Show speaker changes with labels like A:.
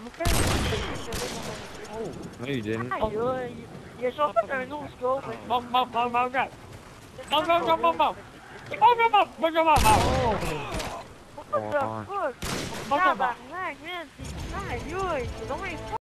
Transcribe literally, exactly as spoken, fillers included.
A: No, you didn't.
B: Ai, oi. E só pra não scope.
C: Mom, mom, mom, mom, mom. Mom, mom, mom, mom, mom. Mom, mom, mom, mom, mom, mom.
B: What the fuck? Tá, barra, né, gente? Ai, oi. Não é